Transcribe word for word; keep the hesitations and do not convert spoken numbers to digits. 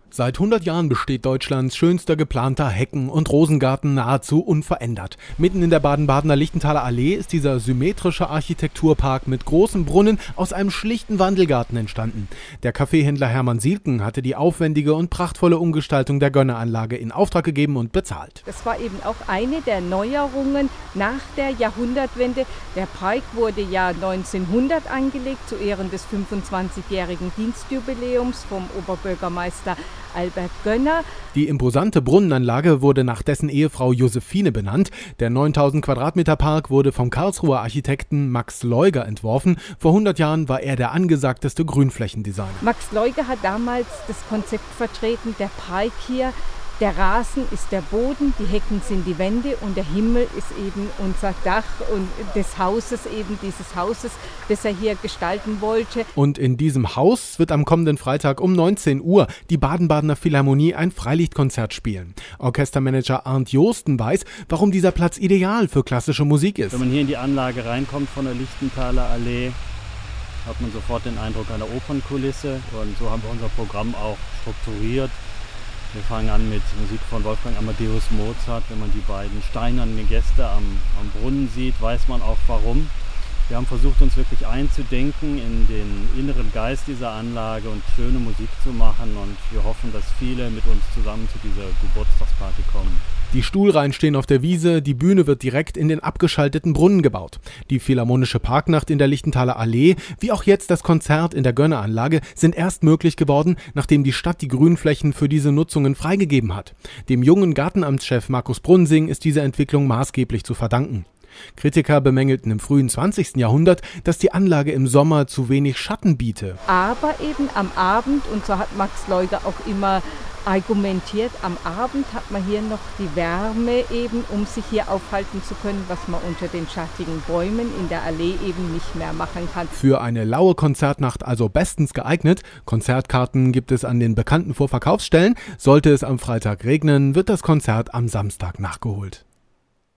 Seit hundert Jahren besteht Deutschlands schönster geplanter Hecken- und Rosengarten nahezu unverändert. Mitten in der Baden-Badener Lichtenthaler Allee ist dieser symmetrische Architekturpark mit großen Brunnen aus einem schlichten Wandelgarten entstanden. Der Kaffeehändler Hermann Sielken hatte die aufwendige und prachtvolle Umgestaltung der Gönneranlage in Auftrag gegeben und bezahlt. Das war eben auch eine der Neuerungen nach der Jahrhundertwende. Der Park wurde ja neunzehnhundert angelegt zu Ehren des fünfundzwanzigjährigen Dienstjubiläums vom Oberbürgermeister Albert Gönner. Die imposante Brunnenanlage wurde nach dessen Ehefrau Josephine benannt. Der neuntausend Quadratmeter Park wurde vom Karlsruher Architekten Max Leuger entworfen. Vor hundert Jahren war er der angesagteste Grünflächendesigner. Max Leuger hat damals das Konzept vertreten, der Park hier. Der Rasen ist der Boden, die Hecken sind die Wände und der Himmel ist eben unser Dach und des Hauses, eben dieses Hauses, das er hier gestalten wollte. Und in diesem Haus wird am kommenden Freitag um neunzehn Uhr die Baden-Badener Philharmonie ein Freilichtkonzert spielen. Orchestermanager Arndt Josten weiß, warum dieser Platz ideal für klassische Musik ist. Wenn man hier in die Anlage reinkommt von der Lichtenthaler Allee, hat man sofort den Eindruck einer Opernkulisse und so haben wir unser Programm auch strukturiert. Wir fangen an mit Musik von Wolfgang Amadeus Mozart. Wenn man die beiden steinernen Gäste am, am Brunnen sieht, weiß man auch warum. Wir haben versucht, uns wirklich einzudenken in den inneren Geist dieser Anlage und schöne Musik zu machen. Und wir hoffen, dass viele mit uns zusammen zu dieser Geburtstagsparty kommen. Die Stuhlreihen stehen auf der Wiese, die Bühne wird direkt in den abgeschalteten Brunnen gebaut. Die Philharmonische Parknacht in der Lichtenthaler Allee, wie auch jetzt das Konzert in der Gönneranlage, sind erst möglich geworden, nachdem die Stadt die Grünflächen für diese Nutzungen freigegeben hat. Dem jungen Gartenamtschef Markus Brunsing ist diese Entwicklung maßgeblich zu verdanken. Kritiker bemängelten im frühen zwanzigsten Jahrhundert, dass die Anlage im Sommer zu wenig Schatten biete. Aber eben am Abend, und so hat Max Leuger auch immer argumentiert, am Abend hat man hier noch die Wärme eben, um sich hier aufhalten zu können, was man unter den schattigen Bäumen in der Allee eben nicht mehr machen kann. Für eine laue Konzertnacht also bestens geeignet. Konzertkarten gibt es an den bekannten Vorverkaufsstellen. Sollte es am Freitag regnen, wird das Konzert am Samstag nachgeholt.